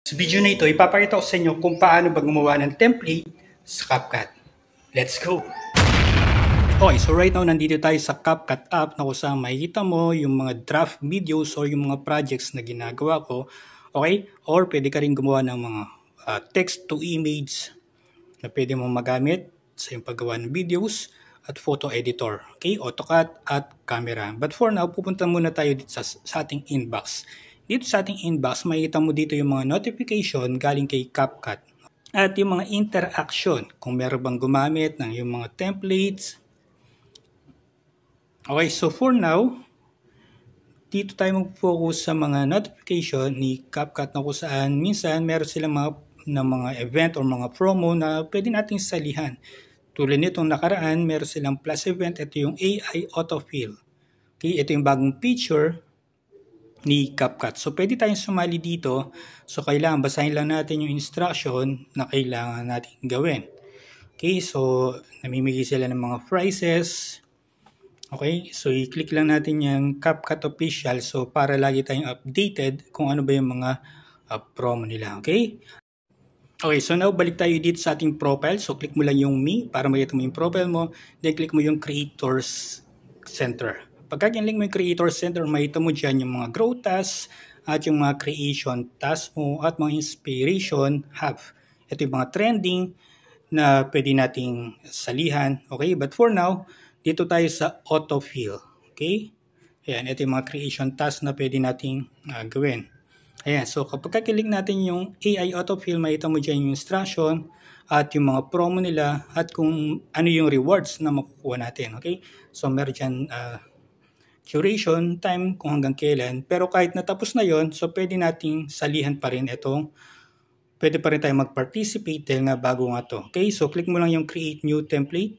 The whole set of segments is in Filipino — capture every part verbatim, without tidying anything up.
Sa video na ito, ipapakita ko sa inyo kung paano ba gumawa ng template sa CapCut. Let's go! Okay, so right now nandito tayo sa CapCut app na kung saan makikita mo yung mga draft videos or yung mga projects na ginagawa ko. Okay? Or pwede ka rin gumawa ng mga uh, text to image na pwede mong magamit sa yung paggawa ng videos at photo editor. Okay? AutoCAD at camera. But for now, pupunta muna tayo dito sa, sa ating inbox. Dito sa ating inbox, makikita mo dito yung mga notification galing kay CapCut. At yung mga interaction, kung meron bang gumamit ng yung mga templates. Okay, so for now, dito tayo mag-focus sa mga notification ni CapCut na kung saan minsan meron silang mga, na mga event or mga promo na pwede nating salihan. Tulad nitong nakaraan, meron silang plus event. Ito yung A I autofill. Okay, ito yung bagong feature ni CapCut. So, pwede tayong sumali dito. So, kailangan basahin lang natin yung instruction na kailangan natin gawin. Okay, so, namimigay sila ng mga prices. Okay, so, i-click lang natin yung CapCut Official. So, para lagi tayong updated kung ano ba yung mga uh, promo nila. Okay? Okay, so now, balik tayo dito sa ating profile. So, click mo lang yung me para makita mo yung profile mo. Then, click mo yung Creators Center. Pagka kinlink mo yung Creator Center, makita mo dyan yung mga growth tasks at yung mga creation tasks mo at mga inspiration hub. Ito yung mga trending na pwede nating salihan. Okay, but for now, dito tayo sa autofill. Okay, ayan, ito yung mga creation tasks na pwede nating uh, gawin. Ayan, so kapag kinlink natin yung A I autofill, makita mo dyan yung instruction at yung mga promo nila at kung ano yung rewards na makukuha natin. Okay, so meron dyan uh, duration, time, kung hanggang kailan. Pero kahit natapos na yon, so pwede nating salihan pa rin itong, pwede pa rin tayo mag-participate dahil nga bago nga to. Okay, so click mo lang yung create new template.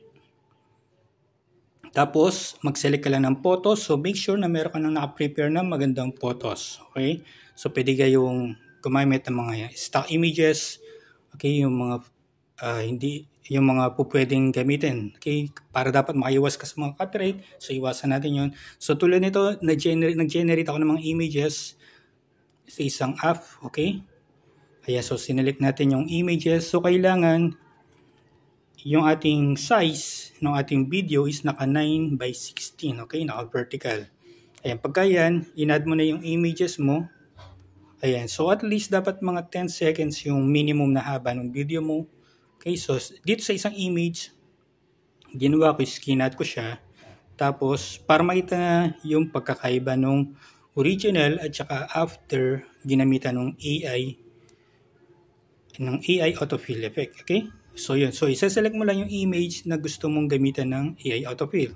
Tapos, mag-select ka lang ng photos. So make sure na meron ka nang naka-prepare ng magandang photos. Okay, so pwede kayong gumamit ng mga stock images. Okay, yung mga uh, hindi yung mga po pwedeng gamitin. Okay, para dapat makaiwas ka sa mga copyright. So, iwasan natin yon. So, tulad nito, nag-generate, nag-generate ako ng mga images sa isang app. Okay. Kaya, so, sinelect natin yung images. So, kailangan yung ating size ng ating video is naka nine by sixteen. Okay, naka-vertical. Ayan, pagka yan, in-add mo na yung images mo. Ayan, so at least dapat mga ten seconds yung minimum na haba ng video mo. Okay, so dito sa isang image, ginawa ko, skinat ko siya. Tapos, para makita na yung pagkakaiba ng original at saka after ginamitan ng A I, ng A I autofill effect. Okay, so yun. So, isa-select mo lang yung image na gusto mong gamitan ng A I autofill.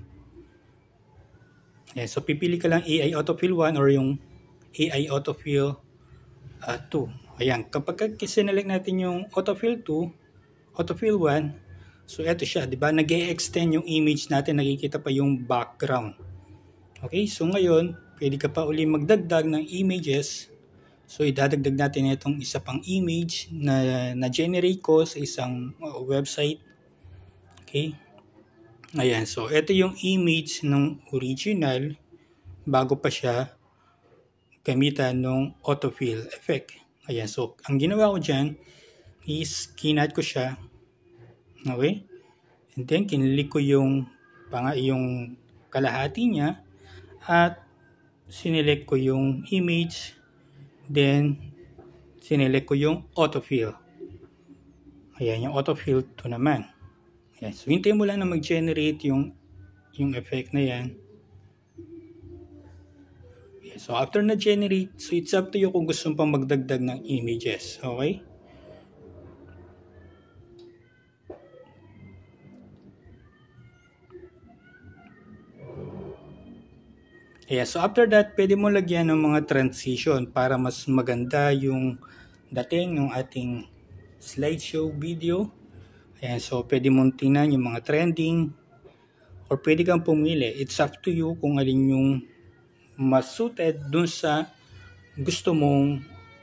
Ayan, so pipili ka lang A I autofill one or yung A I autofill uh, two. Ayan, kapag sinelect natin yung autofill two, autofill one, so eto siya, di ba? Nag-e-extend yung image natin, nakikita pa yung background. Okay, so ngayon, pwede ka pa uli magdagdag ng images. So idadagdag natin itong isa pang image na na-generate ko sa isang uh, website. Okay, ayan, so eto yung image ng original bago pa siya gamitan ng autofill effect. Ayan, so ang ginawa ko dyan is kinat ko siya. Okay, and then kinlik ko yung pang yung kalahati niya at sinelect ko yung image, then sinelect ko yung autofill. Ayan, yung autofill to naman. Ayan, so hintayin mo lang na mag-generate yung yung effect na yan. Ayan, so after na generate, so it's up to you kung gusto mo pang magdagdag ng images. Okay, yeah, so after that, pwede mo lagyan ng mga transition para mas maganda yung dating ng ating slideshow video. Ayan, so pwede mong tingnan yung mga trending or pwede kang pumili. It's up to you kung alin yung mas suited dun sa gusto mong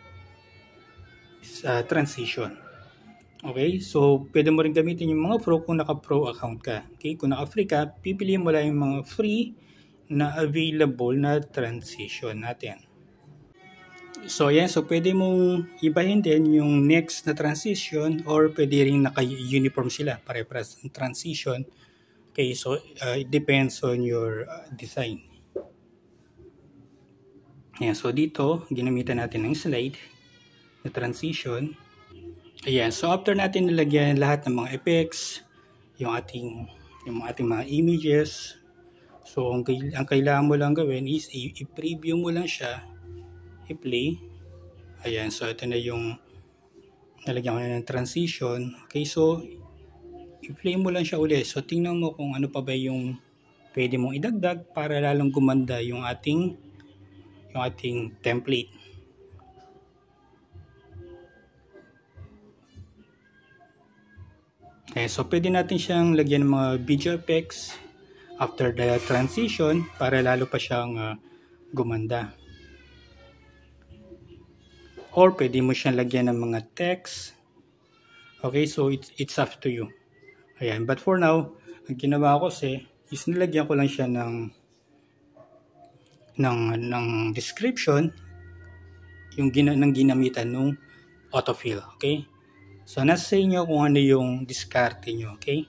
uh, transition. Okay, so pwede mo rin gamitin yung mga pro kung naka-pro account ka. Okay, kung naka-free ka, pipiliin mo lang yung mga free na available na transition natin. So yan, so pwede mong ibahin din yung next na transition or pwede rin naka-uniform sila, pare-pares ng transition. Okay, so uh, it depends on your uh, design. Ayan, so dito, ginamitan natin ng slide na transition. Ayan, so after natin nilagyan lahat ng mga effects, yung ating, yung ating mga images, so ang, ang kailangan mo lang gawin is i-preview mo lang siya, i-play. Ayan, so ito na yung nalagyan ko na ng transition. Okay, so i-play mo lang siya ulit. So tingnan mo kung ano pa ba yung pwede mong idagdag para lalong gumanda yung ating yung ating template. Okay, so pwede natin siyang lagyan ng mga video effects after the transition para lalo pa siyang uh, gumanda. Or pwede mo siyang lagyan ng mga text. Okay, so it's, it's up to you. Ayan, but for now, ang ginawa ko kasi is nilagyan ko lang siya ng ng, ng description yung gina, ng ginamitan ng autofill. Okay, so nasa inyo kung ano yung diskarte nyo. Okay,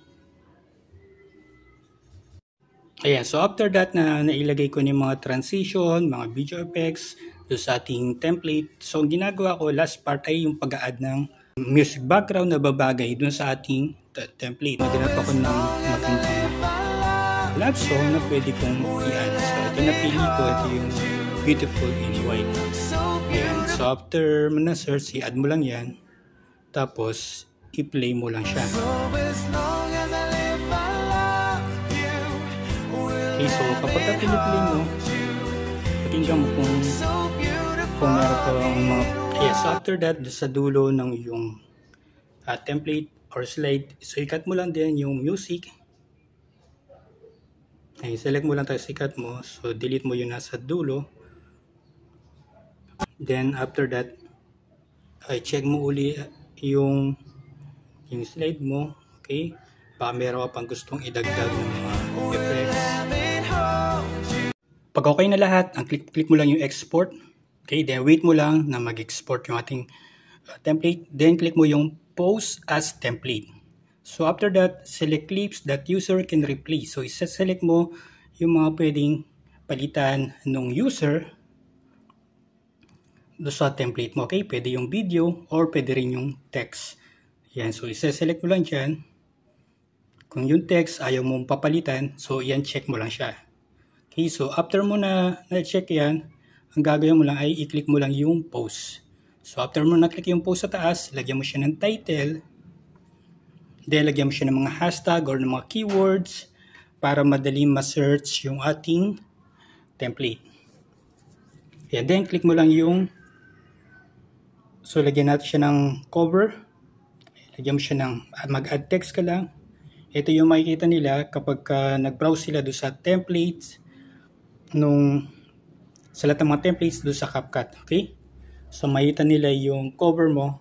ayan, so after that na nailagay ko yung mga transition, mga video effects do sa ating template. So ang ginagawa ko last part ay yung pag-a-add ng music background na babagay dun sa ating template. Naganap ako ng magandang love song na pwede kong i-add. So ito napili ko, ito yung Beautiful in White. Ayan, so after mo na search, i-add mo lang yan. Tapos i-play mo lang siya. Okay, so kapag ka-play mo, pakinggan mo kung kung meron pa ang mga yes, so after that sa dulo ng yung uh, template or slide, so i-cut mo lang din yung music. Ay, select mo lang tayo, i-cut mo, so delete mo yung nasa dulo. Then after that ay check mo uli yung yung slide mo. Okay, baka meron ka pang gustong idagdag ng mga effects. Pag okay na lahat, ang click, click mo lang yung export. Okay, then wait mo lang na mag-export yung ating uh, template. Then click mo yung post as template. So after that, select clips that user can replace. So isa-select mo yung mga pwedeng palitan ng user do sa template mo. Okay, pwede yung video or pwede rin yung text. Yan, so isa-select mo lang dyan. Kung yung text ayaw mong papalitan, so yan, check mo lang siya. Okay, so after mo na na-check yan, ang gagawin mo lang ay i-click mo lang yung post. So after mo na-click yung post sa taas, lagyan mo siya ng title. Then lagyan mo siya ng mga hashtag or ng mga keywords para madali ma-search yung ating template. Yan, then click mo lang yung so lagyan natin siya ng cover. Lagyan mo siya ng mag-add text ka lang. Ito yung makikita nila kapag uh, nag-browse sila doon sa templates nung sa lahat ng mga templates doon sa CapCut. Okay? So makita nila yung cover mo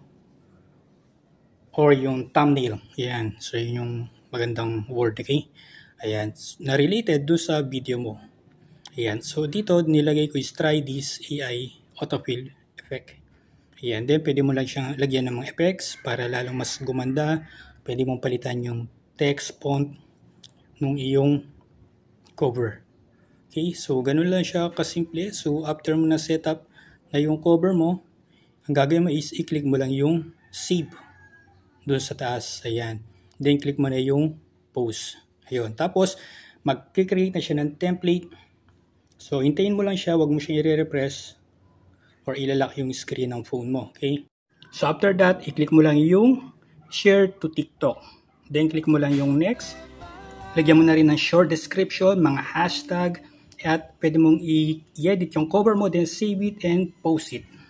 or yung thumbnail. Ayan. So yun yung magandang word. Okay? Ayan. Na related doon sa video mo. Ayan. So dito nilagay ko is try this A I autofill effect. Ayan. Then pwede mo lang siyang lagyan ng mga effects para lalong mas gumanda. Pwede mong palitan yung text font nung iyong cover. Okay, so ganun lang siya kasimple. So after mo na setup na yung cover mo, ang gagawin mo is i-click mo lang yung save doon sa taas. Ayan. Then click mo na yung post. Ayun. Tapos mag-create na siya ng template. So hintayin mo lang siya, wag mo siya i-refresh or ilalak yung screen ng phone mo. Okay? So after that, i-click mo lang yung share to TikTok. Then click mo lang yung next. Lagyan mo na rin ng short description, mga hashtag, at pwede mong i-edit yung cover mo, then save it and post it.